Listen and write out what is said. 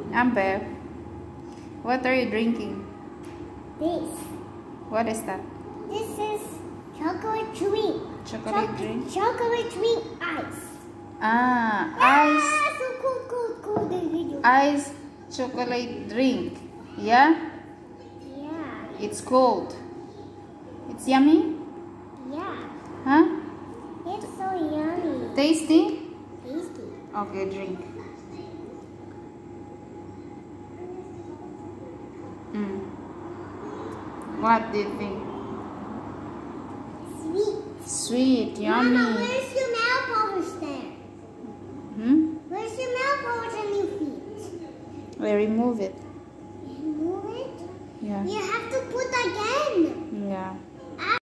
Amber, what are you drinking? This. What is that? This is chocolate drink. Chocolate drink? Chocolate drink ice. Ice. So cold the video. Ice chocolate drink. Yeah? Yeah. It's cold. It's yummy? Yeah. Huh? It's so yummy. Tasty? Tasty. Okay, drink. What do you think? Sweet. Sweet, yummy. Mama, where's your nail polish there? Where's your nail polish on your feet? We remove it. Remove it? Yeah. You have to put again. Yeah.